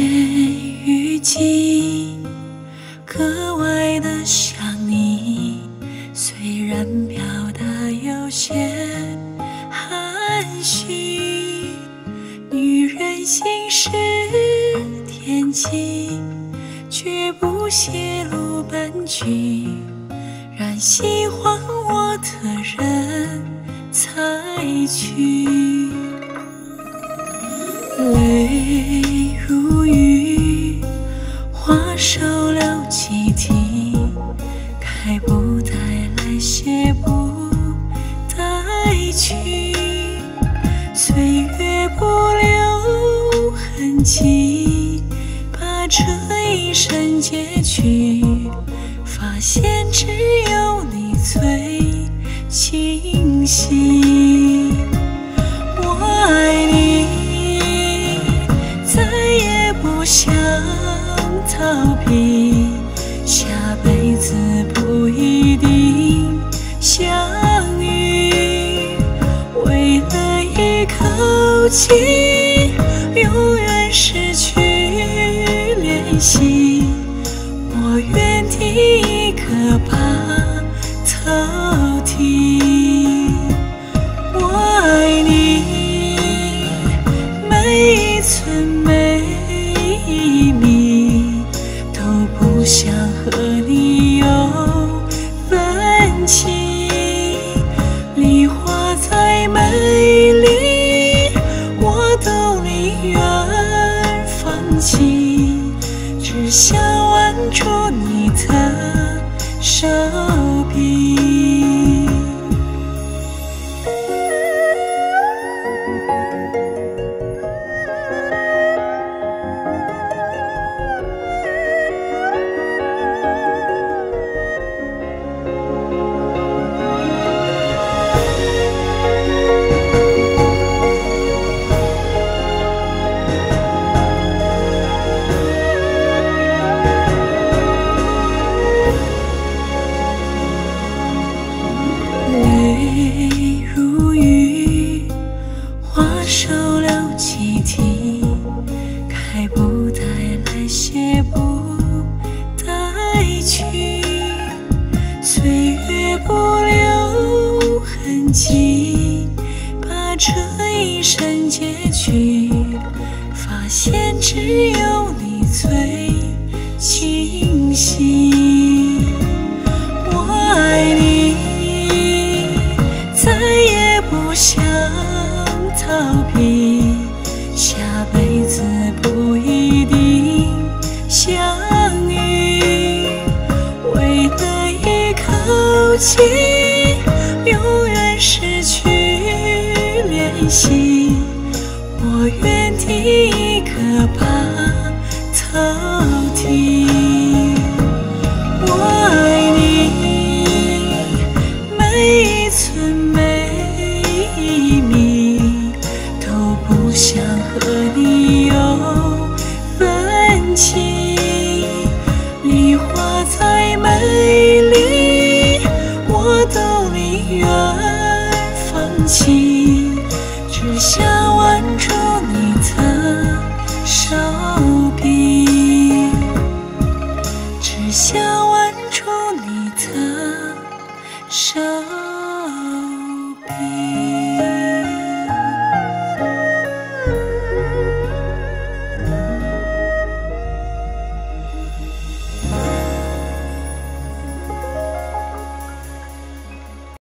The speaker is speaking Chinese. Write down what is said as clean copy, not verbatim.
雨季，格外的想你。虽然表达有些含蓄，女人心事天机，绝不泄露半句，让喜欢我的人采取。泪如雨，花瘦了几滴，开不带来，谢不带去，岁月不留痕迹，把这一生结局，发现只有你最清晰。我爱你，再也不想逃避，下辈子不一定相遇，为了一口气，永远失去联系，我原地一个把头剃。我爱你，每一寸每一米，都不想和你有分歧。梨花再美丽，我都宁愿放弃，只想挽住你的手臂。泪如雨，花瘦了几滴，开不带来，谢不带去，岁月不留痕迹，把这一生结局，发现只有你最清晰。我爱你，再也不想逃避，下辈子不一定相遇，为了一口气，永远失去联系，我原地一个把头剃。我爱你，每一寸每一米，都不想和你有分歧。梨花再美丽，我都宁愿放弃，只想挽住你的手臂，只想挽住你的手